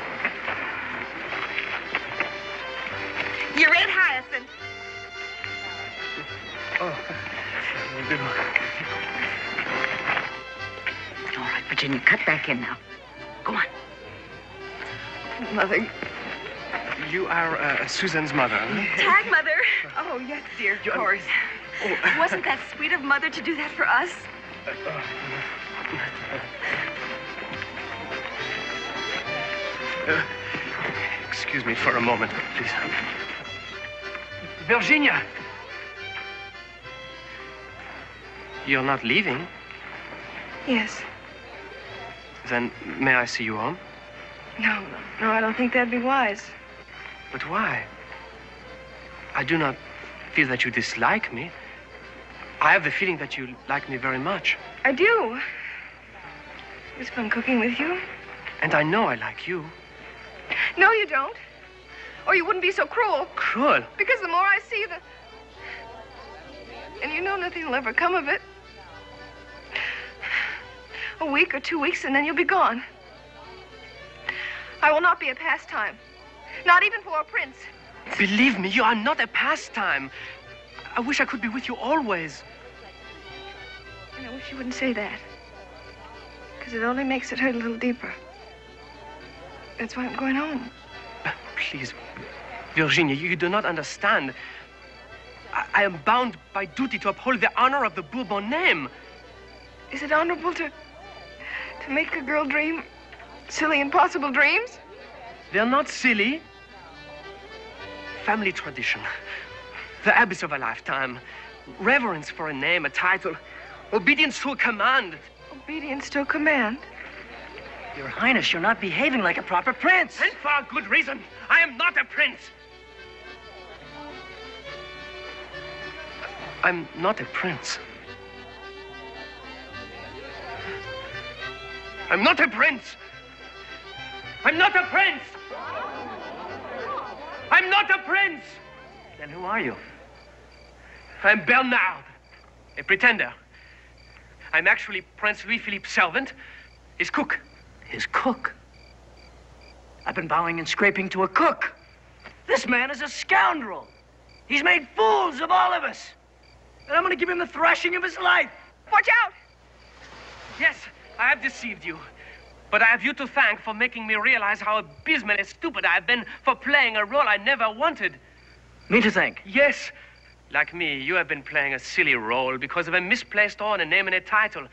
You're in, Hyacinth. Oh, you do. All right, Virginia, cut back in now. Go on. Mother. You are uh, Susan's mother. Tag, Mother. Oh, yes, dear, of course. Oh. Wasn't that sweet of Mother to do that for us? Uh, excuse me for a moment, please. Virginia. You're not leaving? Yes. Then may I see you home? No, no, I don't think that'd be wise. But why? I do not feel that you dislike me. I have the feeling that you like me very much. I do. It's fun cooking with you. And I know I like you. No, you don't. Or you wouldn't be so cruel. Cruel? Because the more I see you, the... And you know nothing will ever come of it. A week or two weeks, and then you'll be gone. I will not be a pastime. Not even for a prince. Believe me, you are not a pastime. I wish I could be with you always. And I wish you wouldn't say that. Because it only makes it hurt a little deeper. That's why I'm going home. Please, Virginia, you do not understand. I, I am bound by duty to uphold the honor of the Bourbon name. Is it honorable to... to make a girl dream silly, impossible dreams? They're not silly. Family tradition. The habits of a lifetime. Reverence for a name, a title. Obedience to a command. Obedience to a command? Your Highness, you're not behaving like a proper prince. And for a good reason. I am not a prince. I'm not a prince. I'm not a prince. I'm not a prince. I'm not a prince. Then who are you? I'm Bernard, a pretender. I'm actually Prince Louis-Philippe's servant, his cook. His cook? I've been bowing and scraping to a cook. This man is a scoundrel. He's made fools of all of us. And I'm going to give him the thrashing of his life. Watch out! Yes, I have deceived you. But I have you to thank for making me realize how abysmally stupid I've been for playing a role I never wanted. Me to thank? Yes. Like me, you have been playing a silly role because of a misplaced honor name and a title.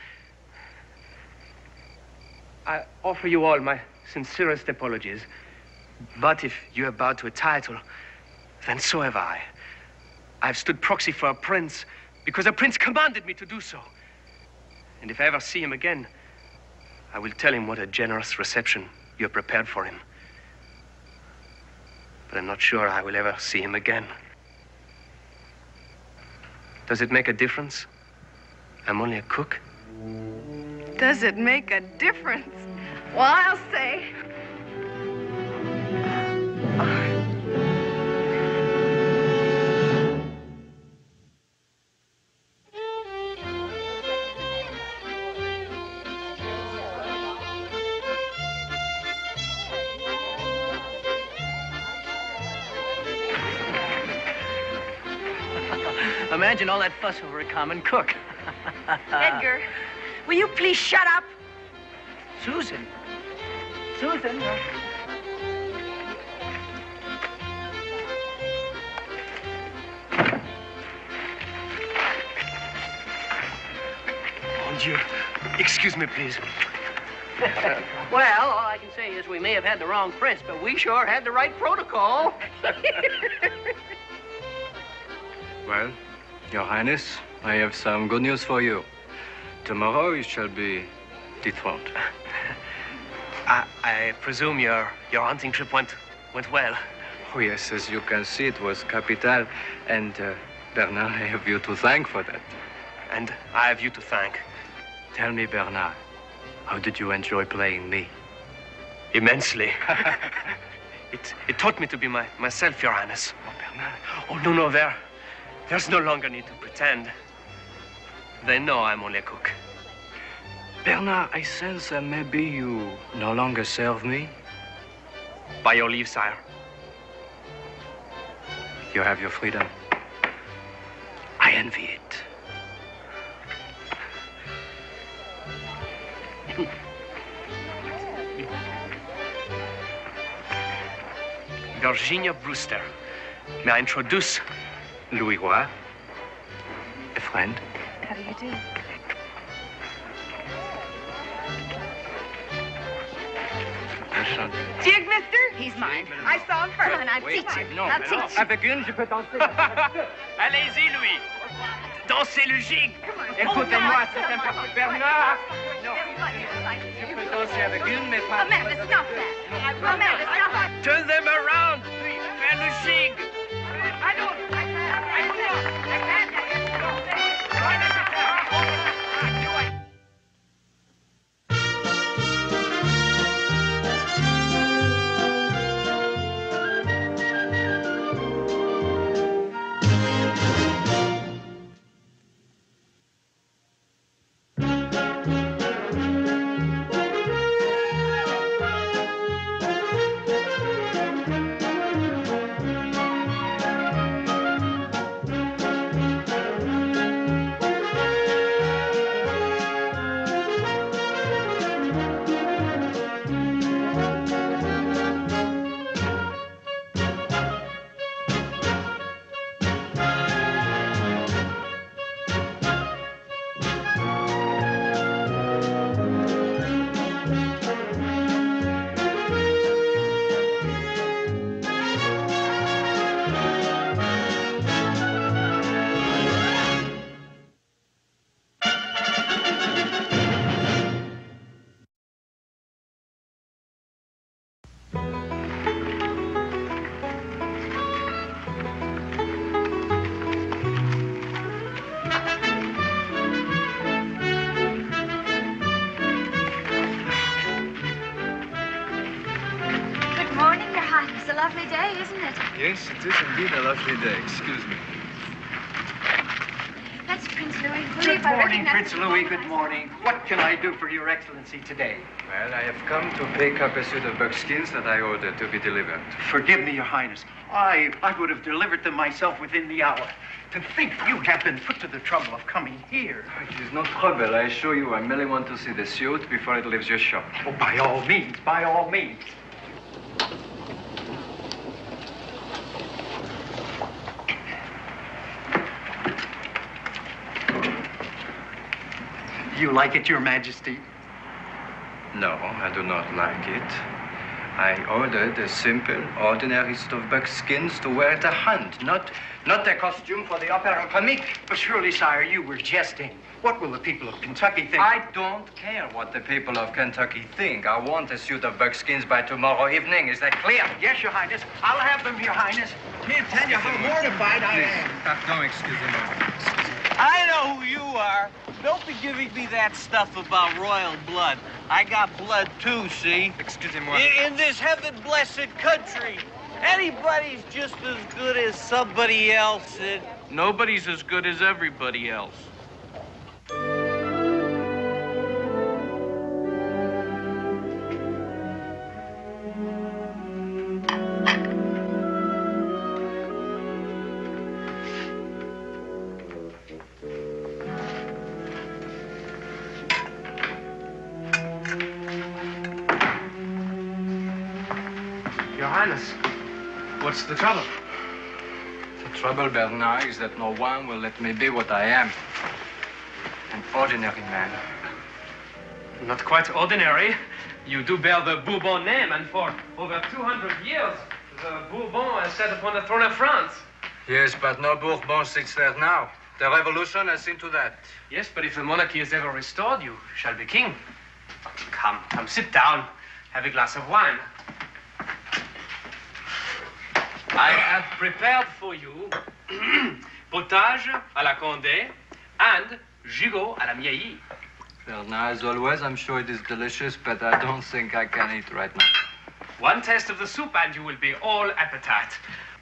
I offer you all my sincerest apologies. But if you have bowed to a title, then so have I. I've stood proxy for a prince because a prince commanded me to do so. And if I ever see him again, I will tell him what a generous reception you have prepared for him. But I'm not sure I will ever see him again. Does it make a difference? I'm only a cook. Does it make a difference? Well, I'll say. Imagine all that fuss over a common cook. Edgar, will you please shut up? Susan. Susan. Uh... Mon Dieu. Excuse me, please. Well, all I can say is we may have had the wrong prince, but we sure had the right protocol. Well, Your Highness, I have some good news for you. Tomorrow you shall be dethroned. I, I presume your your hunting trip went went well. Oh yes, as you can see, it was capital, and uh, Bernard, I have you to thank for that. And I have you to thank. Tell me, Bernard, how did you enjoy playing me? Immensely. it it taught me to be my myself, Your Highness. Oh, Bernard. Oh no no there. There's no longer need to pretend. They know I'm only a cook. Bernard, I sense that maybe you no longer serve me. By your leave, sire. You have your freedom. I envy it. Virginia Brewster. May I introduce Louis Roy, a friend. How do you do? Jig, mister? He's mine. I saw him first. Come on, I'll Wait, teach you. no, I'll mais teach non. you. Avec une, je peux danser. Allez-y, Louis. Dansez le gig. Écoutez-moi, c'est important. Bernard. Non. Je peux danser avec une, mais pas... Amanda, stop that. Amanda, stop that. Turn them around, please. Fais le gig. I don't... I can't. Lovely day, isn't it? Yes, it is indeed a lovely day. Excuse me. That's Prince Louis. Good morning, Prince Louis. Good morning. What can I do for Your Excellency today? Well, I have come to pick up a suit of buckskins that I ordered to be delivered. Forgive me, Your Highness. I, I would have delivered them myself within the hour. To think you have been put to the trouble of coming here. It is no trouble, I assure you. I merely want to see the suit before it leaves your shop. Oh, by all means, by all means. You like it, Your Majesty? No, I do not like it. I ordered a simple, ordinary suit of buckskins to wear at a hunt, not, not a costume for the opera comique. But surely, sire, you were jesting. What will the people of Kentucky think? I don't care what the people of Kentucky think. I want a suit of buckskins by tomorrow evening. Is that clear? Yes, Your Highness. I'll have them, Your Highness. Can't tell you how mortified I am. Pardon, excusez-moi. I know who you are. Don't be giving me that stuff about royal blood. I got blood too, see? Excusez-moi. In, in this heaven-blessed country, anybody's just as good as somebody else. And nobody's as good as everybody else. Your Highness, what's the trouble? The trouble, Bernard, is that no one will let me be what I am. An ordinary man. Not quite ordinary. You do bear the Bourbon name, and for over two hundred years, the Bourbon has sat upon the throne of France. Yes, but no Bourbon sits there now. The revolution has seen to that. Yes, but if the monarchy is ever restored, you shall be king. Come, come, sit down. Have a glass of wine. I have prepared for you potage à la Condé and gigot à la Miaillie. Bernard, as always, I'm sure it is delicious, but I don't think I can eat right now. One taste of the soup and you will be all appetite.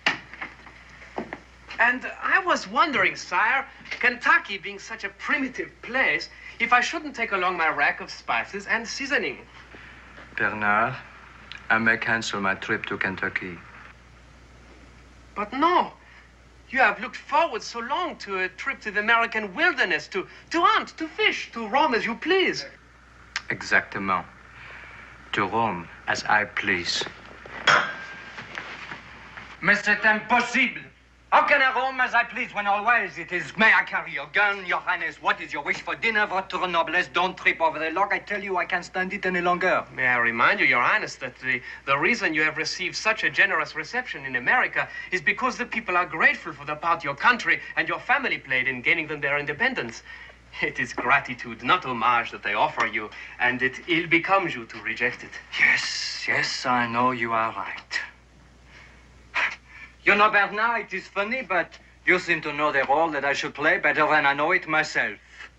And I was wondering, sire, Kentucky being such a primitive place, if I shouldn't take along my rack of spices and seasoning. Bernard, I may cancel my trip to Kentucky. But no. You have looked forward so long to a trip to the American wilderness, to, to hunt, to fish, to roam as you please. Exactement. To roam as I please. Mais c'est impossible. How can I roam as I please when always it is, may I carry your gun, Your Highness? What is your wish for dinner, votre noblesse? Don't trip over the log. I tell you, I can't stand it any longer. May I remind you, Your Highness, that the, the reason you have received such a generous reception in America is because the people are grateful for the part your country and your family played in gaining them their independence. It is gratitude, not homage, that they offer you, and it ill becomes you to reject it. Yes, yes, I know you are right. You know, Bernard, it is funny, but you seem to know the role that I should play better than I know it myself.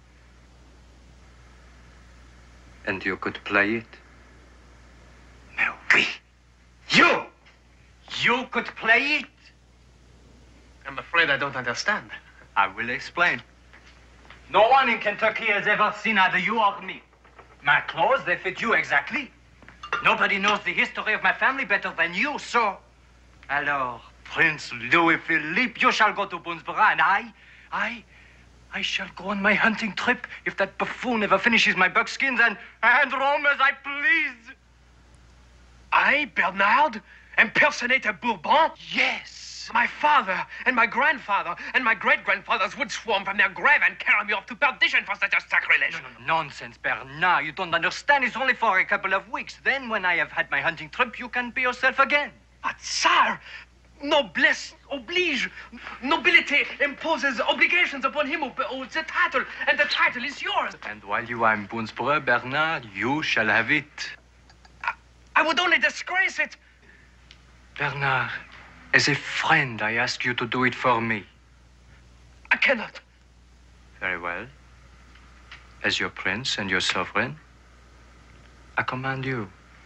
And you could play it? Mais oui. You! You could play it? I'm afraid I don't understand. I will explain. No one in Kentucky has ever seen either you or me. My clothes, they fit you exactly. Nobody knows the history of my family better than you, so... Alors, Prince Louis Philippe, you shall go to Boonesboro, and I, I, I shall go on my hunting trip if that buffoon ever finishes my buckskins and, and roam as I please. I, Bernard, impersonate a Bourbon? Yes. My father and my grandfather and my great-grandfathers would swarm from their grave and carry me off to perdition for such a sacrilege. No, no, no, nonsense, Bernard. You don't understand. It's only for a couple of weeks. Then, when I have had my hunting trip, you can be yourself again. But, sire, noblesse oblige. Nobility imposes obligations upon him who holds the title, and the title is yours. And while you are in Boonesboro, Bernard, you shall have it. I, I would only disgrace it. Bernard, as a friend, I ask you to do it for me. I cannot. Very well. As your prince and your sovereign, I command you.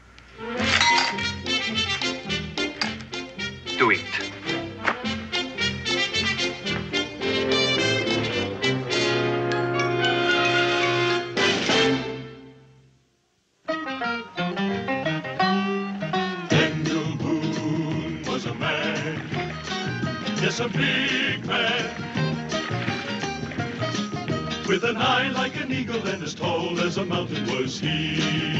Do it. Daniel Boone was a man yes, a big man. With an eye like an eagle and as tall as a mountain was he.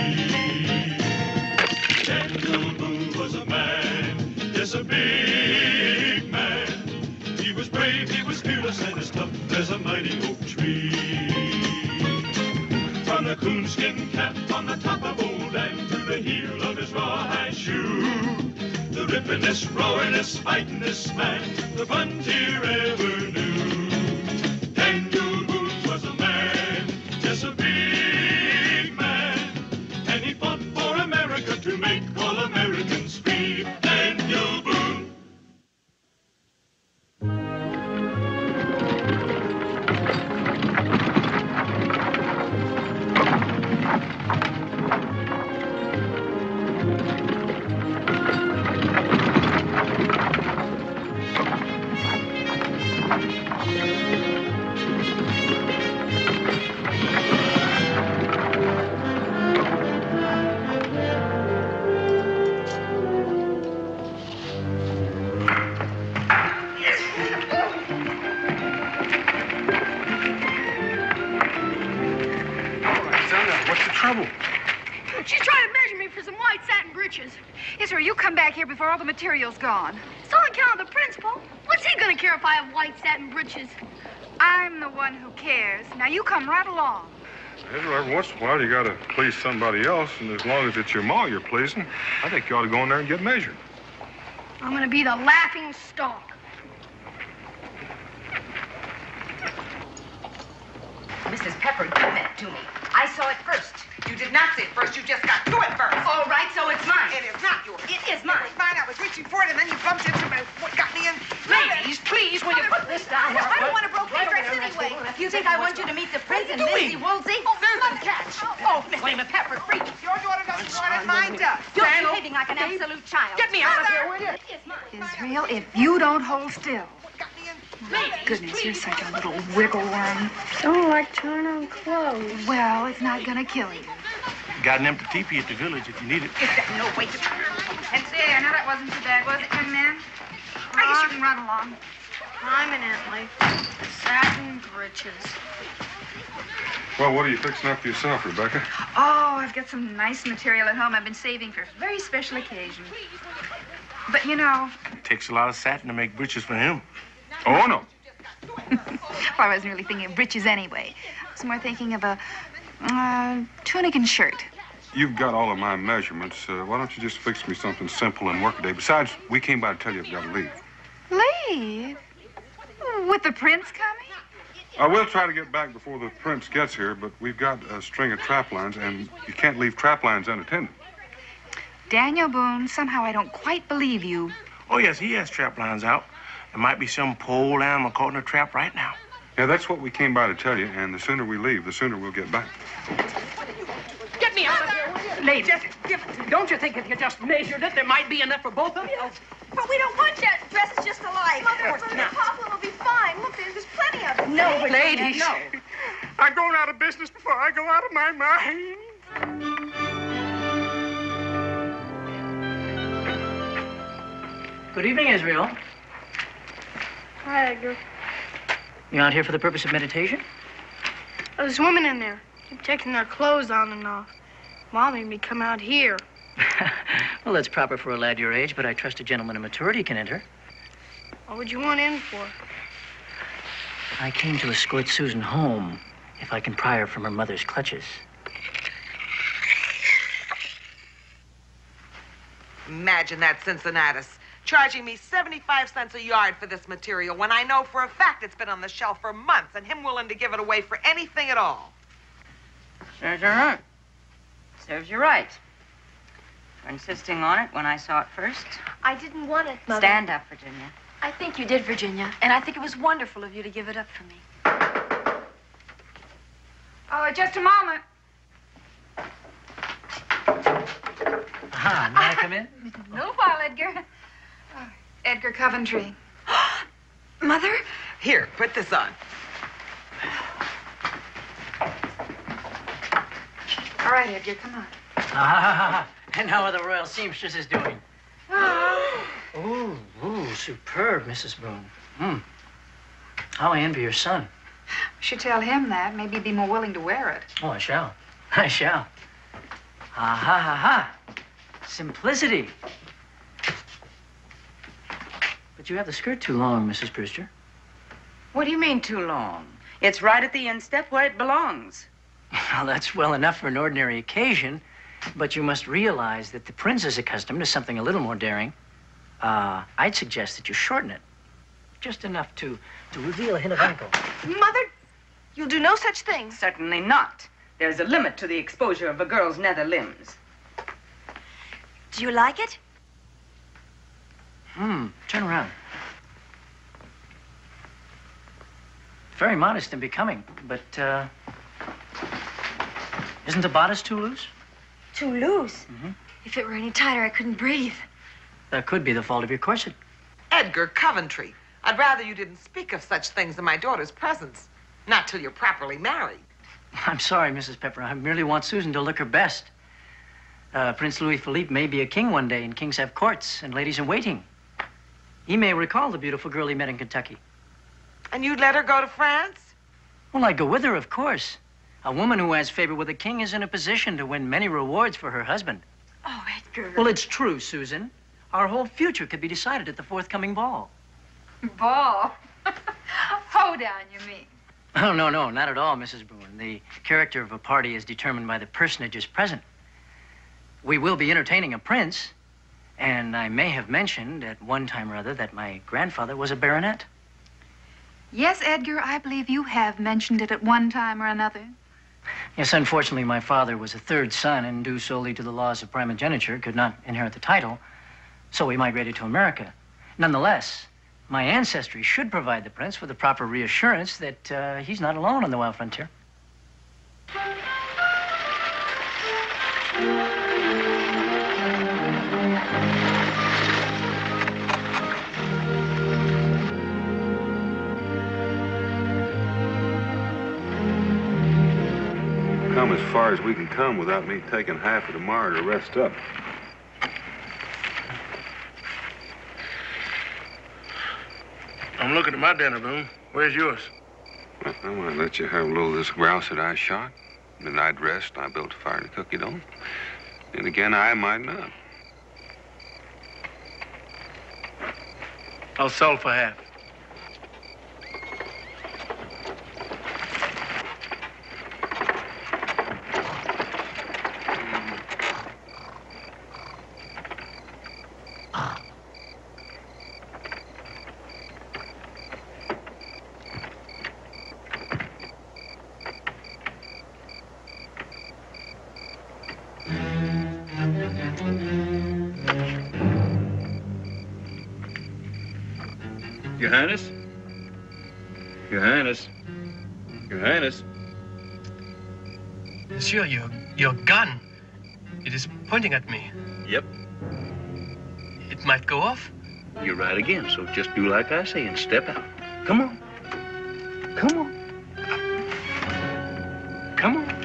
Daniel Boone was a man, yes, a big man. He was brave, he was fearless, and as tough as a mighty oak tree. From the coonskin cap on the top of Old Dan to the heel of his rawhide shoe, the rippin'est, roaring'est, fighting'est man the frontier ever knew. Daniel Boone was a man, yes, a big man, and he fought for America to make all Americans free. Daniel Boone. She's trying to measure me for some white satin breeches. Yes, sir, you come back here before all the material's gone. It's on account of the principal. What's he gonna care if I have white satin breeches? I'm the one who cares. Now, you come right along. Ezra, every once in a while, you gotta please somebody else, and as long as it's your ma you're pleasing, I think you ought to go in there and get measured. I'm gonna be the laughing stock. Missus Pepper, give that to me. I saw it first. You did not see it first. You just got to it first. All right, so it's mine. It is not yours. It is mine. It was mine. I was reaching for it, and then you bumped into me. What got me in? Ladies, please, will you put this down? I don't want a broken Right dress over there, anyway. Miss You think I want you to meet the prince and Missy Woolsey? Oh, Susan, catch. Oh, Miss Lima Pepper, freak. Your daughter doesn't want it. Mine does. You're behaving like an absolute child. Get me out of here, will you? It is mine. Israel, if you don't hold still. Ladies, Goodness, please. you're such a little wiggle worm. Don't like trying on clothes. Well, it's not gonna kill you. Got an empty teepee at the village if you need it. Is that no way to... And say, I know that wasn't too bad, was it, young man? I guess you can run along. Prominently. Satin breeches. Well, what are you fixing up for yourself, Rebecca? Oh, I've got some nice material at home I've been saving for a very special occasion. But, you know... It takes a lot of satin to make breeches for him. Oh, no. Well, I wasn't really thinking of breeches anyway. I was more thinking of a uh, tunic and shirt. You've got all of my measurements. Uh, why don't you just fix me something simple and work a day? Besides, we came by to tell you I've got to leave. Leave? With the prince coming? I will try to get back before the prince gets here, but we've got a string of trap lines, and you can't leave trap lines unattended. Daniel Boone, somehow I don't quite believe you. Oh, yes, he has trap lines out. There might be some poor animal caught in a trap right now. Yeah, that's what we came by to tell you, and the sooner we leave, the sooner we'll get back. Get me out of here, will you? Ladies, don't you think if you just measured it, there might be enough for both of you? But we don't want that dresses just alike. Mother, Mother, not. Papa will be fine. Look, there's, there's plenty of them. No, ladies. No. I'm going out of business before I go out of my mind. Good evening, Israel. Hi, Edgar. You out here for the purpose of meditation? There's women in there. Keep taking their clothes on and off. Mom made me come out here. Well, that's proper for a lad your age, but I trust a gentleman of maturity can enter. What would you want in for? I came to escort Susan home, if I can pry her from her mother's clutches. Imagine that, Cincinnatus. Charging me seventy-five cents a yard for this material when I know for a fact it's been on the shelf for months and him willing to give it away for anything at all. Serves you right. Serves you right. For insisting on it when I saw it first. I didn't want it, Mother. Stand up, Virginia. I think you did, Virginia, and I think it was wonderful of you to give it up for me. Oh, just a moment. Ah, may I come in? No while, Edgar. Oh, Edgar Coventry. Mother? Here, put this on. All right, Edgar, come on. Ah, and how are the royal seamstresses doing? Oh. Ooh, ooh, superb, Missus Boone. Hmm. How I envy your son. You should tell him that. Maybe he'd be more willing to wear it. Oh, I shall. I shall. Ha ha ha ha. Simplicity. But you have the skirt too long, Missus Brewster. What do you mean, too long? It's right at the instep where it belongs. Well, that's well enough for an ordinary occasion, but you must realize that the prince is accustomed to something a little more daring. Uh, I'd suggest that you shorten it. Just enough to, to reveal a hint of ankle. Mother, you'll do no such thing. Certainly not. There's a limit to the exposure of a girl's nether limbs. Do you like it? Hmm, turn around. Very modest and becoming, but, uh, isn't the bodice too loose? Too loose? Mm-hmm. If it were any tighter, I couldn't breathe. That could be the fault of your corset. Edgar Coventry, I'd rather you didn't speak of such things in my daughter's presence. Not till you're properly married. I'm sorry, Missus Pepper. I merely want Susan to look her best. Uh, Prince Louis Philippe may be a king one day, and kings have courts and ladies in waiting. He may recall the beautiful girl he met in Kentucky. And you'd let her go to France? Well, I'd go with her, of course. A woman who has favor with a king is in a position to win many rewards for her husband. Oh, Edgar. Well, it's true, Susan. Our whole future could be decided at the forthcoming ball. Ball? Hold down, you mean? Oh, no, no, not at all, Missus Boone. The character of a party is determined by the personages present. We will be entertaining a prince, and I may have mentioned at one time or other that my grandfather was a baronet. Yes, Edgar, I believe you have mentioned it at one time or another. Yes, unfortunately, my father was a third son, and due solely to the laws of primogeniture, could not inherit the title, so we migrated to America. Nonetheless, my ancestry should provide the prince with the proper reassurance that uh, he's not alone on the wild frontier. Come as far as we can come without me taking half of tomorrow to rest up. I'm looking at my dinner, Boone. Where's yours? Well, I might let you have a little of this grouse that I shot. Then I'd rest, and I built a fire to cook it on. And again, I might not. I'll sell for half. Your Highness? Your Highness? Your Highness? Monsieur, your, your gun. It is pointing at me. Yep. It might go off. You're right again, so just do like I say and step out. Come on. Come on. Come on.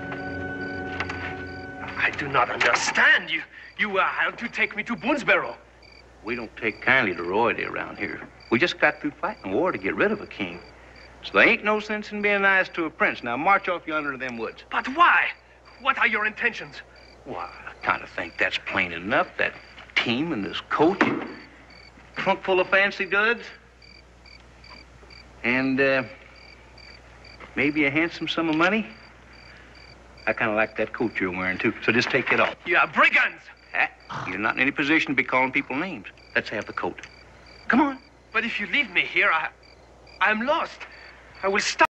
I do not understand. You, you uh, had to take me to Boonesboro. We don't take kindly to royalty around here. We just got through fighting a war to get rid of a king. So there ain't no sense in being nice to a prince. Now march off yonder to them woods. But why? What are your intentions? Well, I kind of think that's plain enough. That team and this coat, trunk full of fancy goods, and uh, maybe a handsome sum of money. I kind of like that coat you're wearing, too, so just take it off. You are brigands! Ah, you're not in any position to be calling people names. Let's have the coat. Come on. But if you leave me here, I... I'm lost. I will stop.